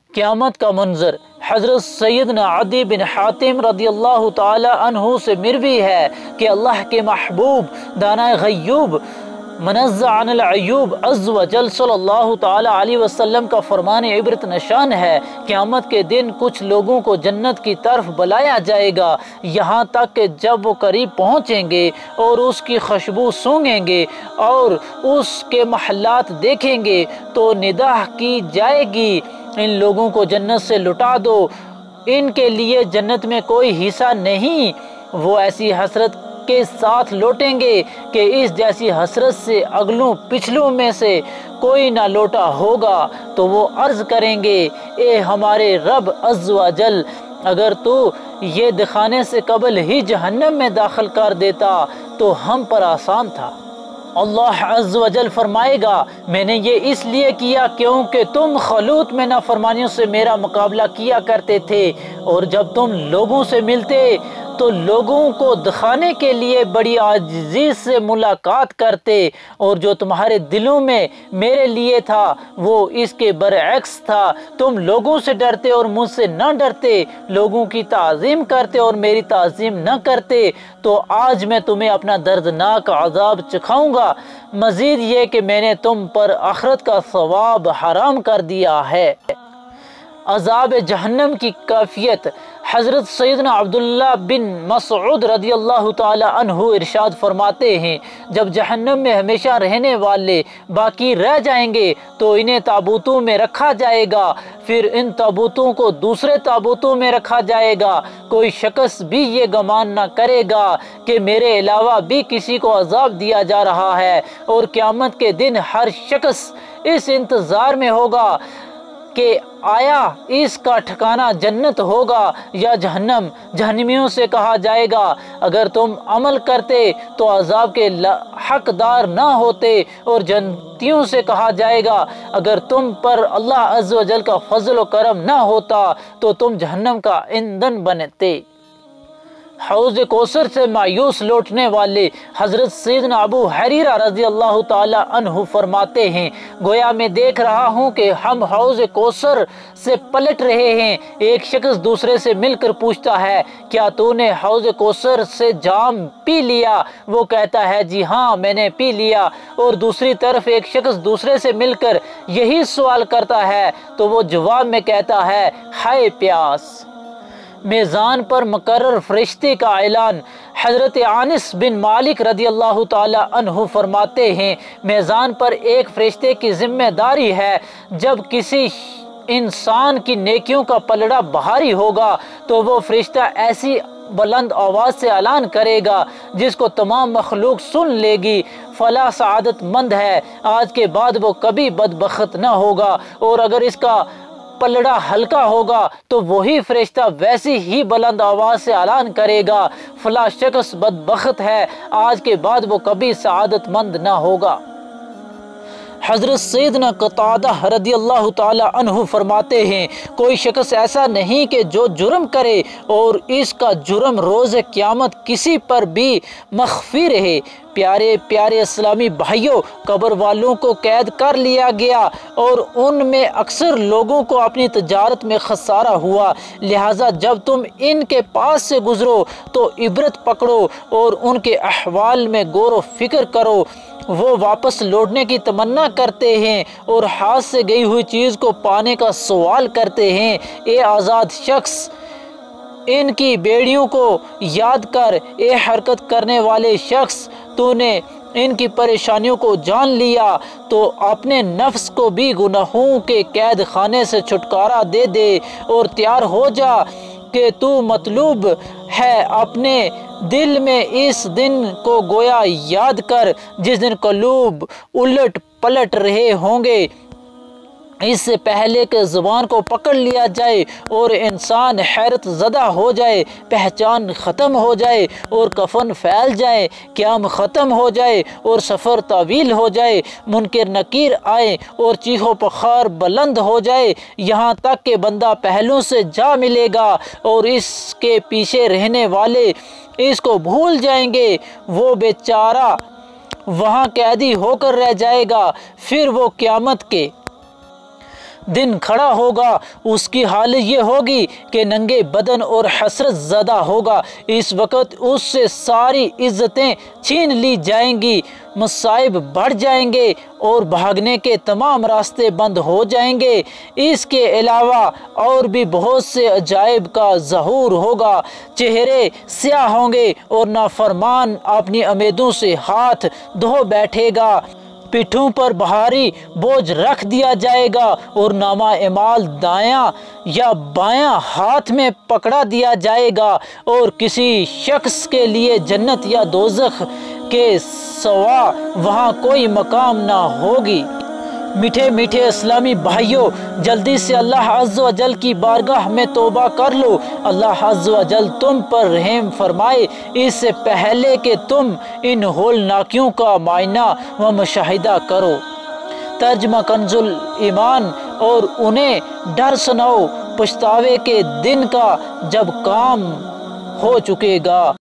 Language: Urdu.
قیامت کا منظر حضرت سیدنا عدی بن حاتم رضی اللہ تعالی عنہ سے مروی ہے کہ اللہ کے محبوب دانا غیوب منزہ عن العیوب عز و جل صلی اللہ تعالی علیہ وسلم کا فرمان عبرت نشان ہے، قیامت کے دن کچھ لوگوں کو جنت کی طرف بلایا جائے گا، یہاں تک کہ جب وہ قریب پہنچیں گے اور اس کی خوشبو سونگھیں گے اور اس کے محلات دیکھیں گے تو ندا کی جائے گی، ان لوگوں کو جنت سے لٹا دو، ان کے لیے جنت میں کوئی حصہ نہیں۔ وہ ایسی حسرت کے ساتھ لوٹیں گے کہ اس جیسی حسرت سے اگلوں پچھلوں میں سے کوئی نہ لوٹا ہوگا، تو وہ عرض کریں گے اے ہمارے رب عز و جل، اگر تو یہ دکھانے سے قبل ہی جہنم میں داخل کر دیتا تو ہم پر آسان تھا۔ اللہ عز و جل فرمائے گا میں نے یہ اس لیے کیا کیونکہ تم خلوت میں نافرمانیوں سے میرا مقابلہ کیا کرتے تھے، اور جب تم لوگوں سے ملتے تو لوگوں کو دکھانے کے لیے بڑی عاجزی سے ملاقات کرتے، اور جو تمہارے دلوں میں میرے لیے تھا وہ اس کے برعکس تھا، تم لوگوں سے ڈرتے اور مجھ سے نہ ڈرتے، لوگوں کی تعظیم کرتے اور میری تعظیم نہ کرتے، تو آج میں تمہیں اپنا دردناک عذاب چکھاؤں گا، مزید یہ کہ میں نے تم پر آخرت کا ثواب حرام کر دیا ہے۔ عذاب جہنم کی کیفیت حضرت سیدنا عبداللہ بن مسعود رضی اللہ تعالی عنہ ارشاد فرماتے ہیں جب جہنم میں ہمیشہ رہنے والے باقی رہ جائیں گے تو انہیں تابوتوں میں رکھا جائے گا، پھر ان تابوتوں کو دوسرے تابوتوں میں رکھا جائے گا، کوئی شخص بھی یہ گمان نہ کرے گا کہ میرے علاوہ بھی کسی کو عذاب دیا جا رہا ہے، اور قیامت کے دن ہر شخص اس انتظار میں ہوگا کہ آیا اس کا ٹھکانہ جنت ہوگا یا جہنم۔ جہنمیوں سے کہا جائے گا اگر تم عمل کرتے تو عذاب کے حقدار نہ ہوتے، اور جنتیوں سے کہا جائے گا اگر تم پر اللہ عز و جل کا فضل و کرم نہ ہوتا تو تم جہنم کا ایندھن بنتے۔ حوض کوثر سے مایوس لوٹنے والے حضرت سیدنا ابو حریرہ رضی اللہ تعالی عنہ فرماتے ہیں گویا میں دیکھ رہا ہوں کہ ہم حوض کوثر سے پلٹ رہے ہیں، ایک شخص دوسرے سے مل کر پوچھتا ہے کیا تو نے حوض کوثر سے جام پی لیا؟ وہ کہتا ہے جی ہاں میں نے پی لیا، اور دوسری طرف ایک شخص دوسرے سے مل کر یہی سوال کرتا ہے تو وہ جواب میں کہتا ہے ہائے پیاس۔ میزان پر مقرر فرشتے کا اعلان حضرت انس بن مالک رضی اللہ تعالی عنہ فرماتے ہیں میزان پر ایک فرشتے کی ذمہ داری ہے، جب کسی انسان کی نیکیوں کا پلڑا بھاری ہوگا تو وہ فرشتہ ایسی بلند آواز سے اعلان کرے گا جس کو تمام مخلوق سن لے گی، فلاں سعادت مند ہے، آج کے بعد وہ کبھی بدبخت نہ ہوگا، اور اگر اس کا پلڑا ہلکا ہوگا تو وہی فرشتہ ویسی ہی بلند آواز سے اعلان کرے گا فلاں شخص بدبخت ہے، آج کے بعد وہ کبھی سعادت مند نہ ہوگا۔ حضرت سیدنا قتادہ رضی اللہ تعالی عنہ فرماتے ہیں کوئی شخص ایسا نہیں کہ جو جرم کرے اور اس کا جرم روز قیامت کسی پر بھی مخفی رہے۔ پیارے پیارے اسلامی بھائیوں، قبر والوں کو قید کر لیا گیا اور ان میں اکثر لوگوں کو اپنی تجارت میں خسارہ ہوا، لہٰذا جب تم ان کے پاس سے گزرو تو عبرت پکڑو اور ان کے احوال میں غور و فکر کرو۔ وہ واپس لوٹنے کی تمنا کرتے ہیں اور ہاتھ سے گئی ہوئی چیز کو پانے کا سوال کرتے ہیں، اے آزاد شخص ان کی بیڑیوں کو یاد کر، اے حرکت کرنے والے شخص تو نے ان کی پریشانیوں کو جان لیا تو اپنے نفس کو بھی گناہوں کے قید خانے سے چھٹکارا دے دے اور تیار ہو جا کہ تو مطلوب ہے۔ اپنے دل میں اس دن کو گویا یاد کر جس دن قلوب الٹ پلٹ رہے ہوں گے، اس سے پہلے کہ زبان کو پکڑ لیا جائے اور انسان حیرت زدہ ہو جائے، پہچان ختم ہو جائے اور کفن پھیل جائے، قیام ختم ہو جائے اور سفر طویل ہو جائے، منکر نکیر آئے اور چیخ و پخار بلند ہو جائے، یہاں تک کہ بندہ پہلوں سے جا ملے گا اور اس کے پیچھے رہنے والے اس کو بھول جائیں گے، وہ بیچارہ وہاں قیدی ہو کر رہ جائے گا۔ پھر وہ قیامت کے دن کھڑا ہوگا اس کی حالت یہ ہوگی کہ ننگے بدن اور حسرت زدہ ہوگا۔ اس وقت اس سے ساری عزتیں چھین لی جائیں گی، مصائب بڑھ جائیں گے اور بھاگنے کے تمام راستے بند ہو جائیں گے۔ اس کے علاوہ اور بھی بہت سے عجائب کا ظہور ہوگا۔ چہرے سیاہ ہوں گے اور نافرمان اپنی امیدوں سے ہاتھ دھو بیٹھے گا۔ پیٹھوں پر بھاری بوجھ رکھ دیا جائے گا اور نامہ اعمال دایاں یا بایاں ہاتھ میں پکڑا دیا جائے گا، اور کسی شخص کے لیے جنت یا دوزخ کے سوا وہاں کوئی مقام نہ ہوگی۔ میٹھے میٹھے اسلامی بھائیوں، جلدی سے اللہ عز و جل کی بارگاہ میں توبہ کر لو۔ اللہ عز و جل تم پر رحم فرمائے اس سے پہلے کہ تم ان ہولناکیوں کا معائنہ و مشاہدہ کرو۔ ترجمہ کنز ایمان۔ اور انہیں ڈر سناؤ پچھتاوے کے دن کا جب کام ہو چکے گا۔